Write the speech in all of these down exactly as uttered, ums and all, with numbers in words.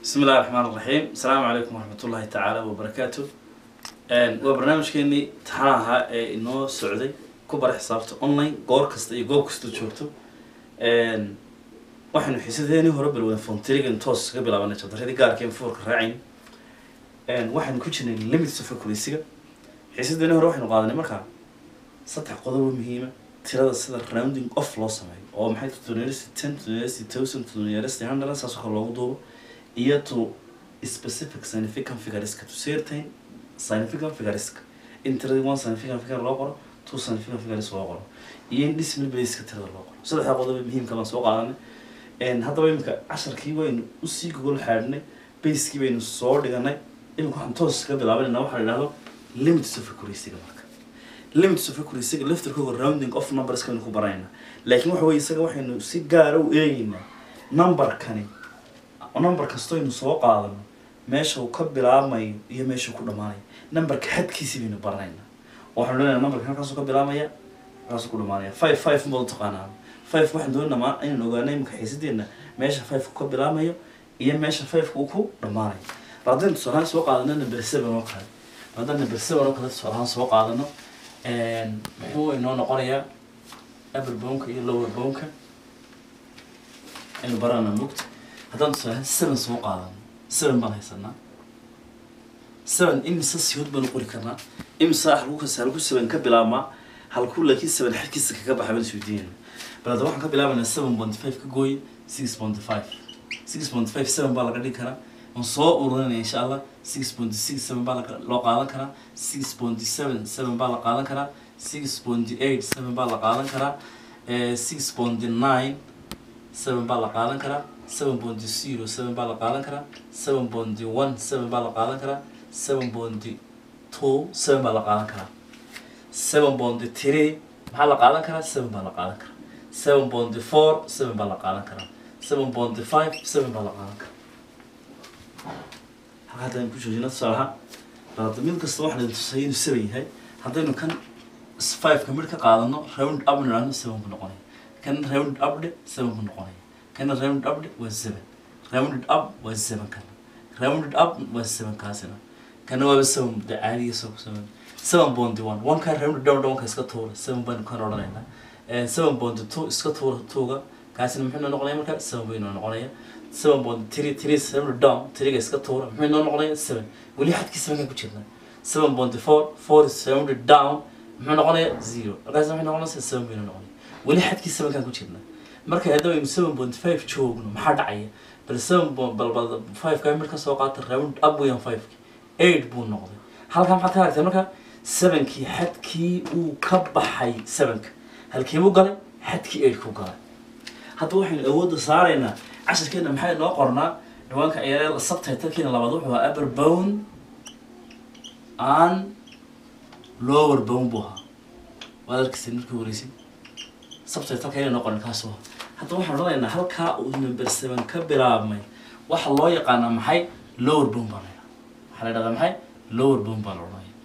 بسم الله الرحمن الرحيم. السلام عليكم ورحمة الله تعالى وبركاته. وبرنامج كني تحاها إنه سعودي كبر حسابته أونلاين قور كست يجوب كست شورته. وإحنا حسيتني هو رب الوفون تريج نتوس قبل أن نشوف هذه قار كم فورك راعين. وإحنا كوتشين الليمت سفر كريسية. حسيتني هو روح نقاضنا مركا. سطح قضوة مهمة. ترى الصدر راوندينج أوف لوس معي. أو محيط تونيرس ten تونيرس توسن تونيرس هندرة ساس خلوه ضو. iyo to specific significant figures ka to certain significant figures inter one significant figure loo qoro two significant figures loo qoro iyo decimal base ka tirada loo qoro saddex qodob muhiim ka soo qaadanay een hadaba imka casharkii waynu u sii gogol xaadnay base-kii baynu soo dhiganay imka waxaan toos ka bilaabanayna waxa la yiraahdo limits of accuracy marka limits of accuracy laftirkooda rounding of numbers kan ku barayna laakiin waxa weey isaga waxaynu si gaar ah u eegaynaa number kani number kasto inuu soo qaadano meesha uu ka bilaabmayo iyo meesha uu ku dhamaanayo numberka xadkiisa baynu baranaynaa waxaan leenahay numberka halkaas uu ka bilaabmaya halkaas uu ku dhamaanaya five five ma taqaanaa five waxaan doonaynaa inaan ogaano imka xiisadeena meesha five ku ka bilaabmayo iyo meesha five uu ku dhamaanayo raadin soo soo qaadano number seven oo kale raadin number seven oo kale soo soo qaadano een muxuu inoo noqonayaa upper boundka iyo lower boundka inuu barana mugta هذا seven سوق هذا seven بنا يسنا seven إم ساس يهود بنقول كنا إم ساح لوك سالوك seven كبلا ما هالكل لكن seven حكي سك كبا حبل سويدين بلا ده واحد كبلا من seven point five كجوي six point five six point five seven بالا قدي كنا نصاء ورنا إن شاء الله six point six seven بالا لو قالا كنا six point seven seven بالا قالا كنا six point eight seven بالا قالا كنا six point nine seven بالا قالا كنا seven point zero seven baa la qaadan karaa seven point one seven baa la qaadan karaa seven point two seven baa la qaadan karaa seven point three maxaa la qaadan karaa seven baa la qaadan karaa seven point four seven baa la qaadan karaa seven point five seven baa la qaadan karaa halkaadaan ku joojina tusaalaha balada mid kasta waxaan tusay inuu seven yahay haddaynu kan five ka mid ka qaadano round up niraahno seven buu noqonaya kan round up dhe seven buu noqonaya كان rounded up was seven rounded up was seven كان rounded up was seven كاسنا كان هو بس seven ده عادي يسوق seven seven point one one كان rounded down one كاسكت طول seven point كان رولنا seven point two اسكت طول توجا كاسنا محنا نقولين مركب seven بينو نقولين seven point three three rounded down three اسكت طول محنا نقولين seven ولي حد كيس مكان كتيرنا seven point four four rounded down محنا نقولين zero لازم محنا نقولين seven بينو نقولين ولي حد كيس مكان كتيرنا marka hadaba im seven point five joogno maxaa dhacaya bal seven bal bal five ka marka soo qaata round up weyn five eight buu noqday halka maxaa taagtay marka seven ki xadkii uu ka baxay seven ka halkii uu galay xadkii eight ku galay hadda waxaan awood saaraynaa casharkeena maxay noo qornaa ciwaanka ayay subtitle-kiina labaad wuxuu ahaa upper bound and lower bound buu ahaa wadalkiisa markii wareysin subtitle-kiina noo qoran kaas oo hadda waxaan raadeynaa halka uu number seven ka bilaabmay waxa loo yaqaan maxay lower bound baa waxa la yiraahdaa maxay lower bound baa loo yiraahdaa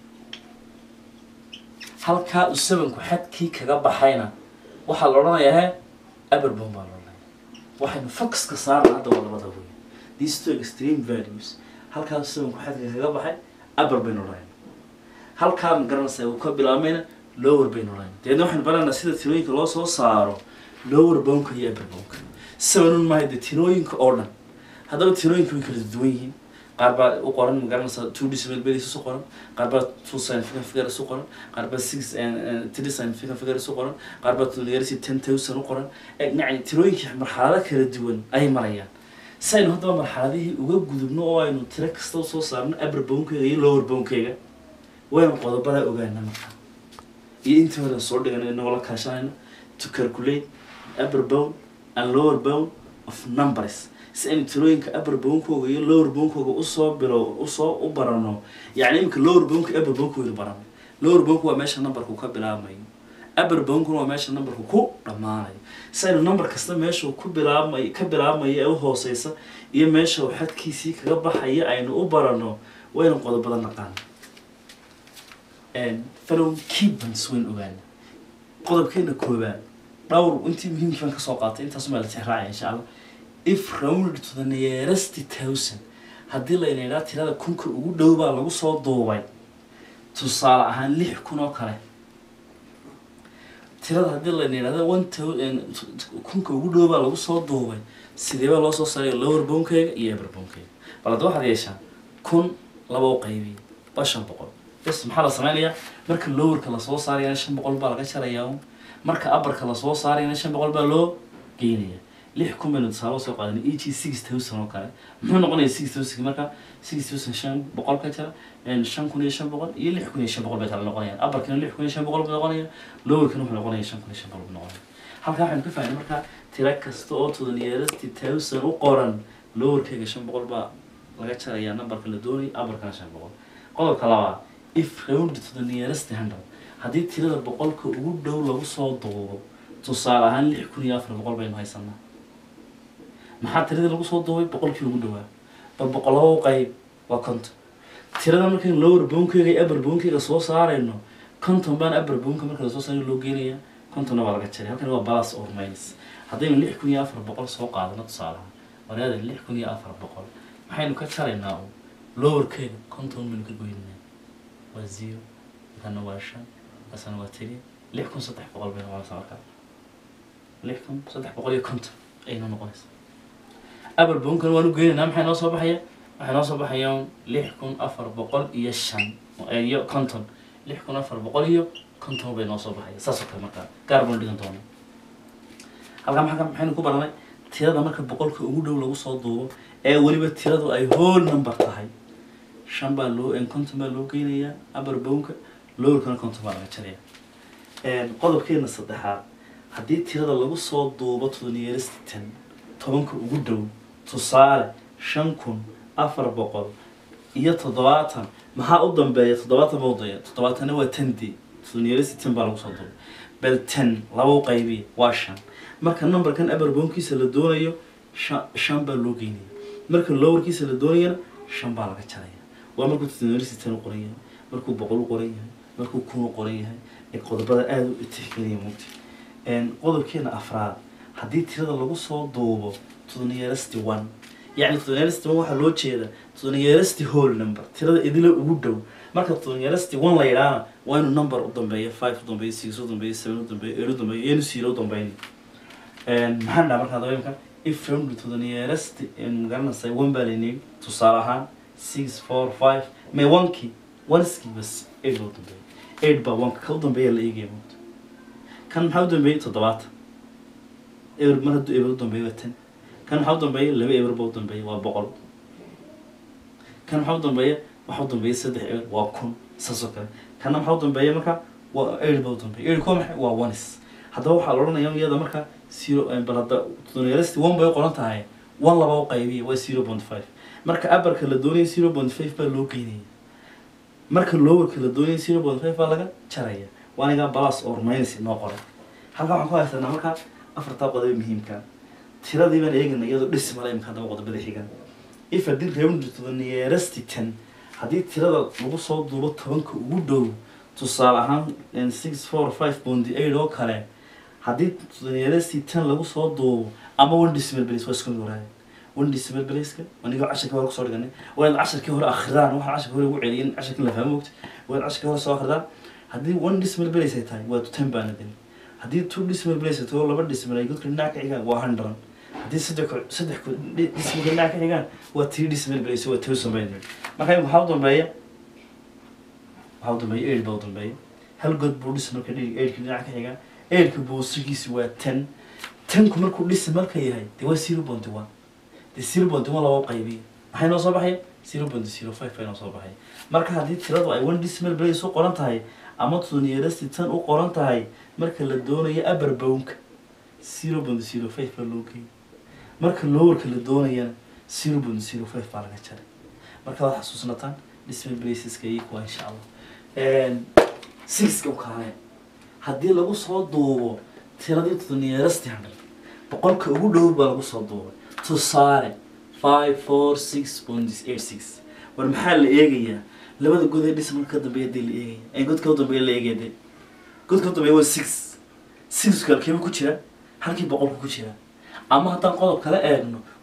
halka uu seven ku xadkii kaga baxayna waxa la oranayaa upper bound baa loo yiraahdaa waxaynu focus ka saarnaa hadda wada wada weey these two extreme values halka uu seven ku xadkii kaga baxay upper bound loo yiraahdaa halka garanaysa uu ka bilaabmayna lower bound loo yiraahdaa deedna waxaan baranaa sida tirooyinka loo soo saaro lower bound iyo upper bound seven ma hayde tirooyinka oo dhan hadaba tirooyinka way kala duwan yihiin qaar baa u qoran ma garanaysa two decimal base soo qoran qaar baa two significant figure soo qoran qaar baa six and three significant figure soo qoran qaar baa two nearly ten thousand u qoran yani tirooyinka marxalado kala duwan ay marayaan saynu hadaba marxaladihii uga gudubno oo aynu tiro kasta soo saarno upper bound iyo lower bound keega waynu qodobada ogaanaa marka iyo inta hore soo dhiganay inoo la kaashanayna to calculate upper bound and lower bound of numbers si in tirooyinka upper bound-kooga iyo lower bound-kooga u soo bilo u soo u barano yani imka lower bound iyo upper bound-kooda barano lower bound-ku waa meesha numberku ka bilaabmayo upper bound-ku waa meesha numberku ku dhamaanayo saynu number kasta meesha ku bilaabmay ka bilaabmay ee u hooseysa iyo meesha uu xadkiisii kaga baxaya aynu u barano waynu qodobada naqaan and follow key points when ogaana qodobkeena koobaad dhowr intii muhiimkan ka soo qaatay intaas ma la tixraacay insha Allah if rounded to the nearest thousand haddii la yidhaahdo tirada kunka ugu dhow baa lagu soo duubay tusaale ahaan lix kun oo kale tirada haddii la yidhaahdo one thousand kunka ugu dhow baa lagu soo duubay sidee baa loo soo saaray lower boundkayga iyo upper boundkayga bal hadda waxaad yeeshaa kun laba u qaybiye waa shan boqol bes maxaa la sameynayaa marka lowerka lasoo saarayana shan boqol baa laga jarayaa marka upperka lasoo saarayana shan boqol baa loo geynayaa lix kun baynu tusaale soo qaadanay e g six thousand oo kale muxuu noqonayaa six thousand marka six thousand shan boqol ka jara shan kun iyo shan boqol iyo lix kun iyo shan boqol bay kala noqonayaan upperkana lix kun iyo shan boqol buu noqonayaa lowerkana wuxuu noqonayaa shan kun iyo shan boqol buu noqonayaa halkaa waxaynu ka fahnay marka tira kasta oo to the nearest thousand u qoran lowerkayga shan boqol baa laga jarayaa numberka la doonay upperkana shan boqol qodobka labaad if rounded to the nearest hundred haddii tirada boqolka ugu dhow lagu soo duubo tusaale ahaan lix kun iyo afar boqol baynu haysanaa maxaa tirada lagu soo duubay boqolkii ugu dhawaa bal boqol laba qayb waa konton tirada markaan lower boundkayga iyo upper boundkayga soo saarayno konton baan upper boundka marka la soo saarayo loo geenayaa kontonna waa laga jaray halkan waa plus or minus haddaynu lix kun iyo afar boqol soo qaadano tusaalaha wanaada lix kun iyo afar boqol maxaynu ka jaraynaa lowerkayga konton baynu ka goynaynaa waa zero kana waa shan kasana waa tiri lix kun saddex boqol baynu noqonaysaa markaa lix kun saddex boqol iyo konton ayaynu noqonaysaa upper boundkan waanu geynaynaa maxay noo soo baxaya waxay noo soo baxayaan lix kun afar boqol iyo shan iyo konton lix kun afar boqol iyo konton bay noo soo baxaya saas oo kale markaa gaar baynu dhigan doonaa halkaa maxaa maxaynu ku baranay tirada marka boqolka ugu dhow lagu soo duubo ee weliba tiradu ay whole number tahay shan baa loo konton baa loo geynayaa upper boundka lowerkana konton baa laga jaraya qodobkeena saddexaad haddii tirada lagu soo duubo to the nearest ten tobanka ugu dhow tusaale shan kun afar boqol iyo toddobaatan maxaa u dambeeya toddobaatan baa u dambeeya toddobaatanna waa ten d to the nearest ten baa lagu soo duubay bal ten laba u qaybiya waa shan marka numberkan upper boundkiisa la doonayo shan shan baa loo geynaya marka lowerkiisa la doonayana shan baa laga jaraya waa markuu to the nearest ten u qoran yahay markuu boqol u qoran yahay markuu kun u qoran yahay ee qodobada aada u tixgeliya mugti qodobkeena afraad haddii tirada lagu soo duubo to the nearest one يعني to the nearest one waxaa loo jeeda to the nearest whole number tirada idila ugu dhow marka to the nearest one la yidhaahna waa inuu number u dambeeya five u dambeeya six u dambeeya seven u dambeeya eight u dambeeya iyo inuu zero u dambeyn maxaan dhaha markaa dabeemka if rounded to the nearest magaranaysa one baa laynii tusaale ahaan six four five may one-kii one-skii bas eight baa u dambeeya eight baa one-ka ka u dambeeya la eegaya moogta kan maxaa u dambeeyay toddobaatan eber mar hadduu eber u dambeeya waa ten kan maxaa u dambeeya laba eber baa u dambeeya waa boqol kan maxaa u dambeeya waxaa u dambeeya saddex eber waa kun saas oo kale kana maxaa u dambeeya marka waa eight baa u dambeeya eight kuwa maxay waa ones haddaba waxaa la odhanayaa iyada marka zero bal hadda to the nearest one bay u qoran tahay one laba u qaybiya waa zero point five marka upperka la doonaya zero point five baa loo geynaya marka lowerka la doonaya zero point five baa laga jaraya waa anigaa plus or minus noo qoray halkaa waxaan ku haysanaa marka afartaa qodob muhiimka tiradii baan eegana iyadoo decimal imka hadaba qodobada xigan if haddii rounded to the nearest ten haddii tirada lagu soo duubo tobanka ugu dhow tusaale ahaan six four five point eight oo kale haddii to the nearest ten lagu soo duubo ama one decimal place waa isku mid waraaya one decimal place-ka aniga casharkii hore kusoo dhiganay waa in casharkii hore akhriyaan waxa casharkii hore ugu celiyeen casharkii la fahmo ogta waa in casharkii hore soo akhriyaan haddii one decimal place ay tahay waa ten baan idin haddii two decimal place ay tahay laba decimal ay godka dhinaca ka xigaan waa hundred haddii saddex saddex decimal dhinaca ka xigaan waa three decimal place waa thousand baan idin marka waxaa u dambeeya waxaa u dambeeya eight baa u dambeeya hal god buu decimalka dhig eight ka dhinaca ka xigaa eight ka boosigiisi waa ten ten ku markuu decimalka yahay dee waa zero point one dee zero point one laba qaybiya maxay noo soo baxaya zero point zero five bay noo soo baxaya marka haddii tiradu ay one decimal place u qoran tahay ama to the nearest ten u qoran tahay marka la doonayo upper boundka zero point zero five baa loo geeyay marka lowerka la doonayana zero point zero five baa laga jaray marka waad xasuusnataan decimal placeska iyo kuwa insha allah six-ka u kaale haddii lagu soo duubo tiradii to the nearest hundred boqolka ugu dhow baa lagu soo duubay tusaale five four six point eight six war maxaa la eegayaa labada god ee decimal ka dambeeya dee la eegaya ee godka u dambeeya la eegaya dee godka u dambeeya waa six six-ka halkeeba ku jira halkii boqolka ku jira ama haddaan qodob kala eegno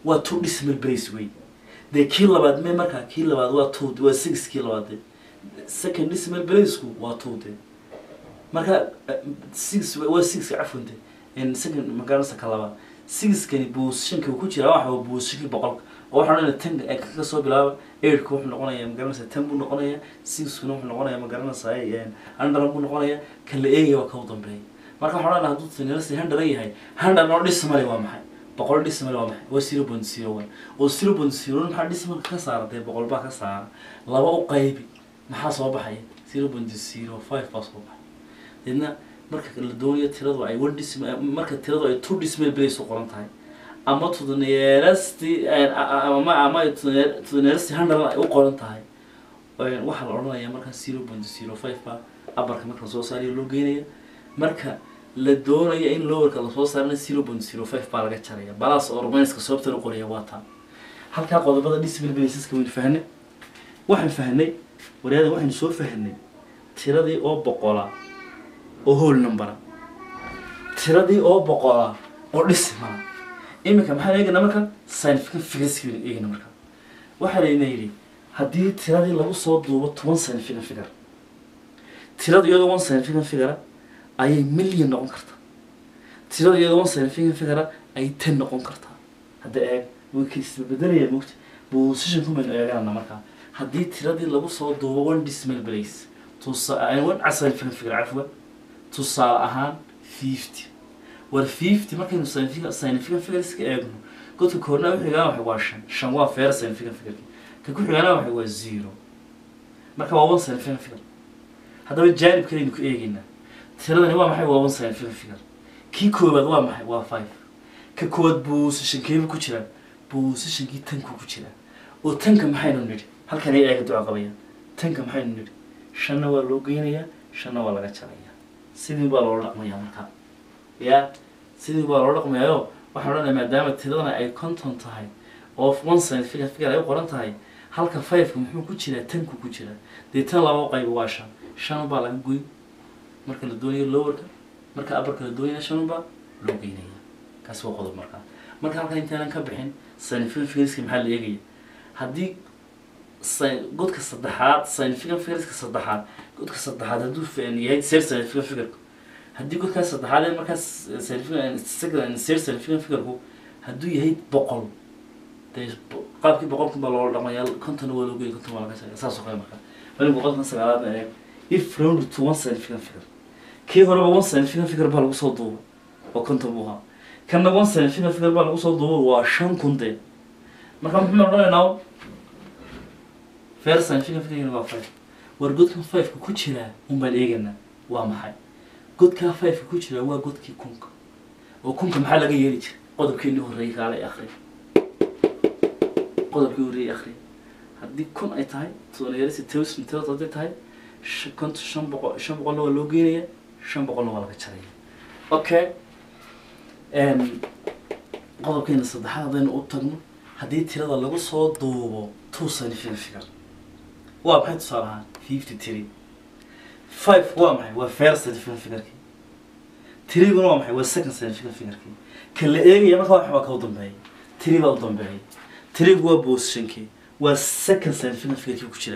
waa two decimal place way de kii labaad me marka kii labaad waa two waa six kii labaad second decimal place ku waa two de marka six waa six afronte in second magaranaysa ka labaad six kani position-ka ku jira waxa uu position boqol oo waxaan tan ay ka soo bilaabo eight ku wuxuu noqonayaa magaranaysa ten buu noqonayaa six ku wuxuu noqonayaa magaranaysa ay under buu noqonayaa kala eegay waa ka u dambeeyay marka waxaan hadduu tanirasi hundred yahay hundred oo decimal waa maxay boqol decimal waa maxay waa zero point zero one oo zero point zero one maxaa decimal ka saaratay boqol baa ka saara laba u qaybi maxaa soo baxay zero point zero five baa soo baxay idna marka la doonayo tiradu ay one decimal marka tiradu ay two decimal place u qoran tahay ama to the nearest ama ama to the nearest hundred ay u qoran tahay waxa la oranayaa marka zero point zero five ba abarka marka soo saariyo loo geenayo marka la doonayo in lowerka la soo saarana zero point zero five baa laga jaraya balas oo romanska sababta loo qoriyo waa taa halka qodobada decimal places ka weyn fahanay waxaan fahanay wariyada waxaan soo fahanay tiradii oo boqola oo whole number tiradii oo boqola oo decimal imika maxaa eegna marka scientific figures ka eegna marka waxa la yiri hadii tiradii lagu soo duubo toban scientific figure tirada iyadoo one scientific figure ay million noqon kartaa tirada iyadoo one scientific figure ay ten noqon kartaa hada eeg way ka isbeddelaya mugti position kuma eegana marka hadii tiradii lagu soo duubo one decimal place to say one scientific figure afwa to say ahaan fifty war fifty markay scientific scientific figures ka eegno godka koorna wuxuu gaa wax waa shan shan waa fair scientific figure ka ku xigana waxa waa zero marka waa one scientific figure hadaba jaanib kale ku eegina tiradani waa maxay waa one scientific figure ki koobaad waa maxay waa five ka kood position keebu ku jira position ki tan ku jira oo tanka maxay noo nidhi halkan ay eegto aqabaya tanka maxay noo nidhi shan waa loo geenayaa shan waa laga jaraya sidii baa loo dhaqmayaa marka ya sidii baa loo dhaqmayaa waxa la dhamaa maadaama tiradana ay content tahay of one scientific figure ay qoran tahay halka five muxuu ku jira tan ku jira de tan laba qayb waa shan shan baa laga gooy marka la doonayo lowerka marka upperka la doonayo shan baa loo geynaya kaas waa qodob marka marka halkan intaan ka bixin scientific figures maxaa la eegaya hadii godka saddexaad scientific figures ka saddexaad godka saddexaad haduu faan yahay scientific figure hadii godka saddexaad markaas scientific scientific figure haduu yahay boqol qaabkii boqolka baa loo dhaqmayaa konton waa loo geeyay konton waa laga shaqeeyaa saas oo kale marka wali boqolka sagaalaad ee if round to one scientific figure kii hore one scientific figure baa lagu soo duubay oo konton buu ahaa kana one scientific figure baa lagu soo duubay waa shan kun de marka muxuu noqonayaa fair scientific figure waa five war godka five ku jira un baan eegana waa maxay godka five ku jira waa godkii kunka oo kunka maxaa laga yeeli jiray qodobkii horeeyay kale akhri qodobkii horeeyay akhri hadii kun ay tahay todoneerisi tawis inta ay tahay كنت شن بقى شن بقى لو لوجينية شن بقى لو ولا كشرية أوكي أم قالوا كين الصدحة هذا نقطة هدي ترى ده لو صاد دو توصل في الفكرة وابحث صراحة fifty three five هو معي هو first في الفكرة كي three هو معي هو second في الفكرة كي كل إيه يا مخاوف حوا كوضم بعي three كوضم بعي three هو بوزيشن كي هو second في الفكرة كي وكشلا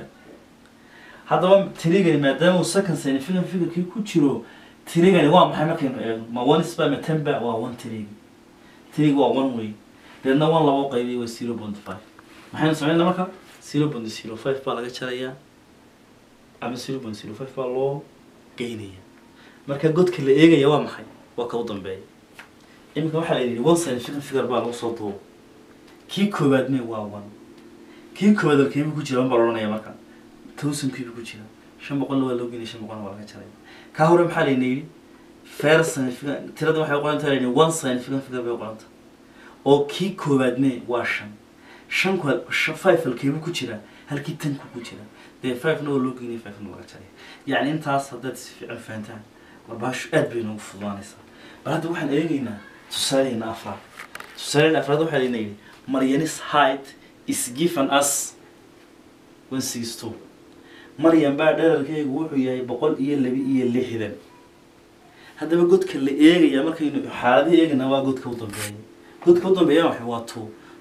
هذا تريجني ما دام وسكن سنة فيلم فيلم كي كتيرو تريجني وام حنا كنا ما وان سبا متنبع وان تريج تريج وان وي لأن وان لو قيدي و zero point five ما حنا سمعنا مركا zero point zero five بالله كشرية أما zero point zero five بالله جينية مركا قد كل إيجا يوام محي وكوضم باي إمك واحد يدي وان سنة فيلم فيلم بالله صوته كي كوبادني وان كي كوباد الكيم كتيرو بالله يا مركا توسم كيف كوتشينا شن بقول له لو جيني شن بقول ولا كشري كهورم حالي نيجي فيرس في ترى ده واحد يقولون ترى إنه وان ساين في في قبل يقولون أو كي كوبادني واشن شن كوب شن فايف الكيم كوتشينا هل كي تن كوتشينا ده فايف نو لو جيني فايف نو ولا كشري يعني أنت صدقت في الفانتان ورباش أدبينه فلانيسا بعد واحد يجينا تسالين أفراد تسالين أفراد واحد ينيجي Marianne's height is given us one six two مريم بعد ذلك يقول يا بقول إيه اللي بي اللي حذا هذا بقول كل إيه يا مركي حادي إيه نوا قد كوتم بيه قد كوتم بيه وحواتو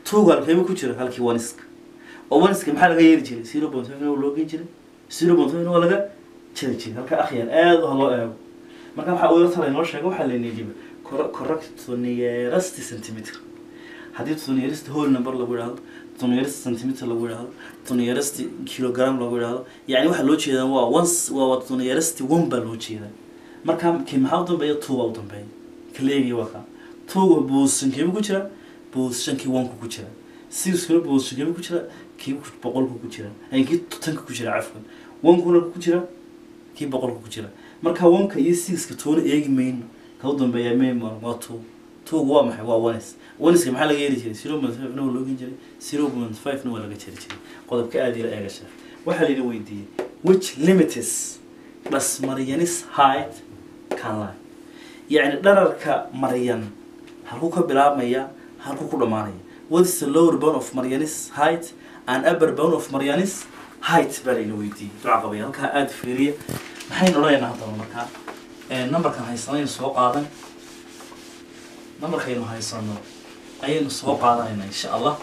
two halkeeba ku jira halkii one-iska oo one-iska maxaa laga yeeli jiray zero point five oo loo geyn jiray zero point five oo laga jiri jiray halka akhyar aad u loo eego marka waxa uu taray noo sheegay waxa la yidhi correct to nearest centimeter haddii to nearest whole number lagu yiraahdo to nearest centimeter lagu yiraahdo to nearest kilogram lagu yiraahdo yani waxa loo jeedaa waa once waa to nearest one baa loo jeedaa marka kii maxaa u dambeeya two u dambeeya kaleegi waa two position kii ku jira position kii one ku jira six kii position kii ku jira kii boqol ku jira ay kii tan ku jira afwan one kuna ku jira kii boqol ku jira marka one ka iyo six ka toona eegi mayn ka u dambeeya mayn waa two two waa maxay waa one one is maxaa laga yeeli jiray zero point five noo loo geyn jiray zero point five noo laga jiri jiray qodobka aad ila eega sheekh waxa la idin weydiiyay which limits bas Marianis height can lie يعني دررك مريان halku ka bilaabmaya halku ku dhamaanaya what is the lower bound of Marianis height and upper bound of Marianis height baa la weydiiyay duca qabay halka aad fiiriye maxay noolaynaa hadda marka ee numberkan haysanayna soo qaadan numberkaynu haysano ayaynu soo qaadanayna insha Allah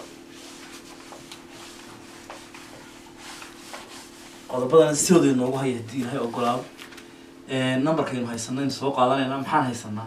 qodobadan sidoo noogu hayay hadii Ilaahay ogolaado ee numberkaynu haysanayna soo qaadanayna maxaan haysanaa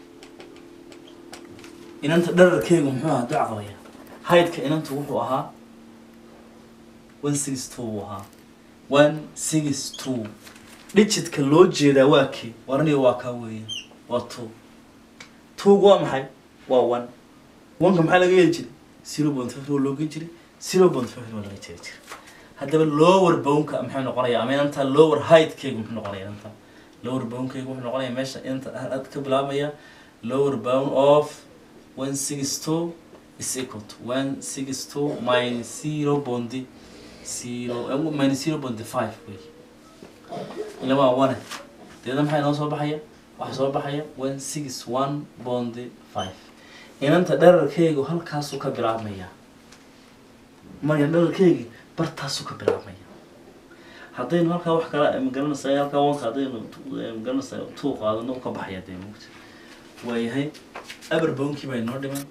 inanta dhararkeegu muxuu ahaa duca qabaya height-ka inantu wuxuu ahaa one six two ahaa one six two digit-ka loo jeedaa waa kii waraniga waa ka weeyaan waa two two waa maxay waa one one ka maxaa laga yeeli jiray zero point five oo loo geyn jiray zero point five oo laga jeedi jiray haddaba lower bound-ka maxay noqonayaa ama inanta lower height-keegu muxuu noqonayaa inanta lower bound-keegu wuxuu noqonayaa meesha inta aad ka bilaabmaya lower bound of one six two is equal to one six two minus zero point zero minus zero point five way ila waa one deedna maxay noo soo baxaya waxa soo baxaya one six one point five inanta dhararkeegu halkaas uu ka bilaabmaya marka dhararkeegi bartaas uu ka bilaabmaya haddaynu halka wax kala magaranaysaa halka wanka haddaynu magaranaysaa two qaadano ka baxaya deemoogta waayahay upper bound-kii bay noo dhiman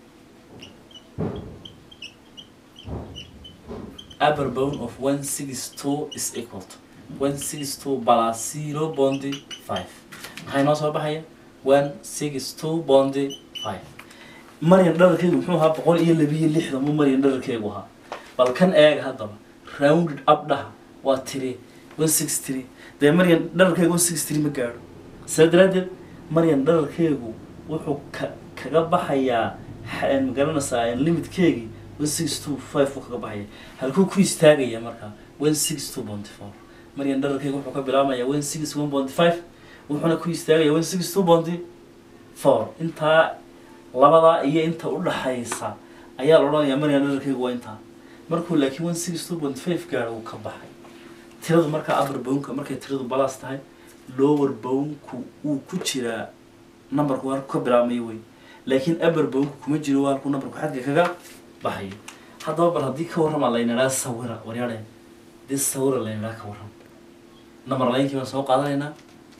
upper bound of one six two is equal to one six two plus zero point five maxay noo soo baxaya one six two point five Marian dhararkeegu muxuu ahaa boqol iyo laba iyo lixdan mu Marian dhararkeegu ahaa bal kan eeg haddaba rounded up dhaha waa three one six three dee Marian dhararkeegu one six three ma gaadho sadaradeed Marian dhararkeegu wuxuu kaga baxayaa magaranaysaa limit-keegi one six two five uu kaga baxaya halkuu ku istaagaya marka one six two point four Marian dhararkeegu wuxuu ka bilaabmaya one six one point five wuxuuna ku istaagaya one six two point four inta labada iyo inta u dhaxaysa ayaa la oranayaa Marian dhararkeegu waa inta markuu laakiin one six two point five gaaro uu ka baxay tiradu marka upper bound-ka markay tiradu balance tahay lower bound-ku uu ku jiraa numberku waa ka bilaabmay way laakiin upper bound-ku kuma jiro waa ku numberku xadka kaga baxay haddaba bal hadii ka warrama la inaa sawira wariyade this sawira la inaa ka warram number line-kii baan soo qaadanaynaa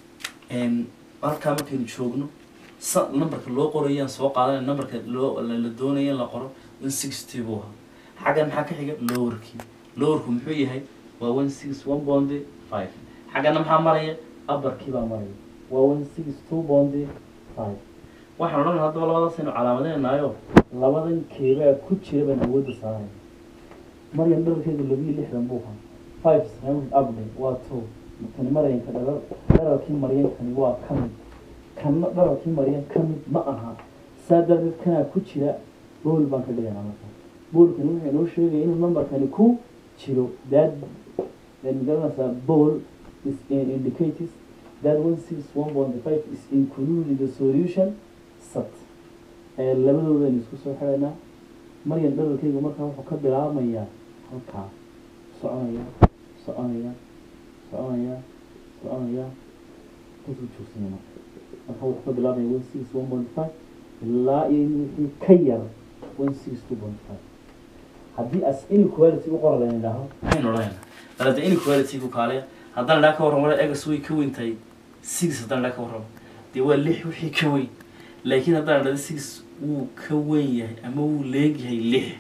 een halka markaynu joogno numberka loo qorayaan soo qaadanayna numberka loo la doonayo la qoro one six two buu ahaa xagan maxaa ka xiga lower-kii lower-ku muxuu yahay waa one six one point five xagana maxaa maraya upper-kii baa maraya waa one six two point five waxaan odhanaynaa haddaba labadaas aynu calaamadeynaayo labadan keebaa ku jira baan awoodda saaraya Marian dhararkeedu laba iyo lixdan buu ahaa five rounded up waa two kani Marianka dharar dhararkii Mariankani waa ka mid kanna dhararkii Marian ka mid ma aha saa darteed kanaa ku jira bool baan ka dhigaynaa marka boolkani wuxuu inoo sheegaya inuu numberkani ku jiro that then magaranaysaa bool is indicates that one six one point five is included in the solution set ee labadooda aynu isku soo xiraynaa Marian dhararkeegu markaa wuxuu ka bilaabmayaa halkaa soconaya soconaya soconaya soconaya kusoo joogsanaya marka wuxuu ka bilaabmaya one six one point five ilaa iyo wixii ka yar one six two point five haddii as inequality u qoran la yidhaaho maxaynu odhanaynaa balada inequality ku kaaleya haddaan idhaa ka warran wala egas way ka weyntahay six haddaan idhaa ka warran dee waa lix wixii ka weyn laakiin haddaan idhahda six wuu ka weyn yahay ama wuu leeg yahay lix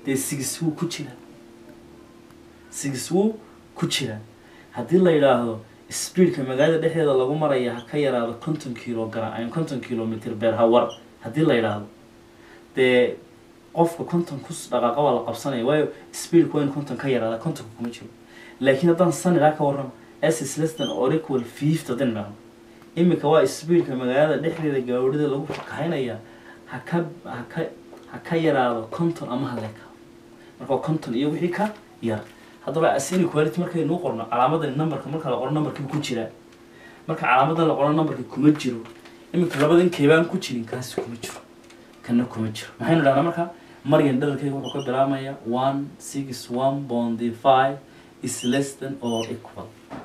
dee six wuu ku jira six wuu ku jira haddii la yidhaahdo speedka magaalada dhexdeeda lagu maraya ha ka yaraado konton kilogram ama konton kilometer per hour haddii la yidhaahdo dee qofka konton ku dhaqaaqa waa la qabsanaya waayo speedku waa in konton ka yaraada kontonka kuma jiro laakiin haddaan sanilaa ka warramo s is less than or equal fifty haddaan idhaahdo iminka waa speedka magaalada dhexdeeda gaawrida lagu kaxaynaya ha ka ha ka ha ka yaraado konton ama haleka marka konton iyo wixii ka yar haddaba as inequality markaynu qorno calaamadan numberka marka la qoro numberkii ku jira marka calaamadan la qoro numberkii kuma jiro iminka labada in keebaan ku jirin kaasi kuma jiro kana kuma jiro maxaynu dhahnaa marka maryan dharalkayga wuxuu ka bilaabmayaa one six one point five is less than or equal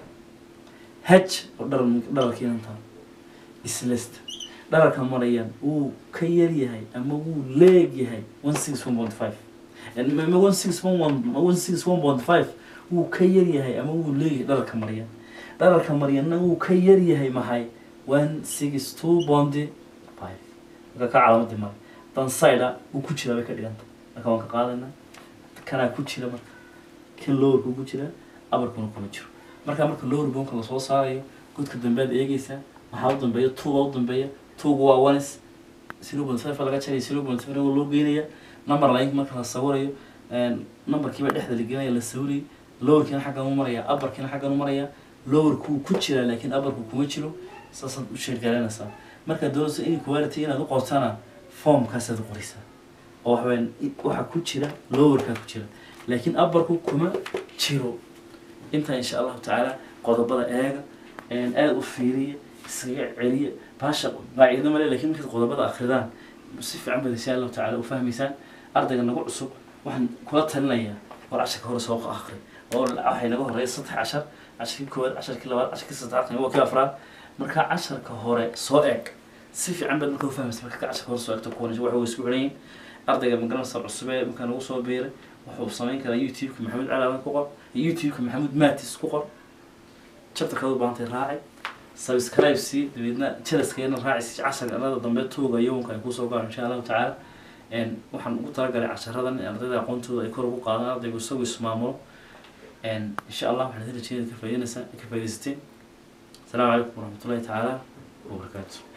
h oo dharal dharalkiina taa is less than dharalka marayaan uu ka yar yahay ama uu leeg yahay one six one point five and maybe one six one one one six one point five uu ka yar yahay ama uu leeg yahay dharalka marayaan dharalka marayana uu ka yar yahay maxay one six two point five marka ka calaamadi mar dan side uu ku jira bay ka dhiganta marka waan ka qaadana kana ku jira marka kan lower ku jira abarkuna kuma jiro marka marka lower boonka la soo saarayo godka dambeed eegaysa waxa u dambeeya two u dambeeya two waa one zero point five laga jaray zero point five loo geenaya number line marka la sawirayo een numberkiiba dhexda la geenaya la sawiri lower kiina xagga u maraya upper kiina xagga u maraya lower ku ku jira laakiin upper ku kuma jiro saasan u sheegaynaysa marka doonaysa inequality inaad u qortana form ka sad qoraysa oo waxaan waxa ku jira lower ka ku jira laakiin upper ku kuma jiro inta insha Allah ta'ala qodobada eega een aad u fiiriye isaga celiye baasha baacido male laakiin marka qodobada akhridaan si fiican bad insha Allah ta'ala u fahmaysan ardayga nagu cusub waxaan kula talinayaa war casharka hore soo akhri oo waxay naga horeeyay saddex cashar casharkii koowaad casharkii labaad casharkii saddexaad waa kii afraad marka casharka hore soo eeg si fiican bad marka u fahmaysan marka casharka hore soo eegto kuwan waxa uu isku xidhan ardayga magaranaysa cusub ee marka nagu soo beeray wuxuu sameyn karaa YouTube ka Maxamuud Cali ku qor YouTube ka Maxamuud Maatis ku qor chapter ka baantay raaci subscribe si dibadna channelkeena raaci casharka anada dambe tooga yoonka ay ku soo gaar insha Allah ta'ala een waxaan ugu talagalay casharadan in ardayda aqoontooda ay kor ugu qaadaan ardaygu soo ismaamulo een insha Allah waxaan rajaynayaa ka faa'iideysan ka faa'iideysteen السلام عليكم ورحمة الله تعالى وبركاته.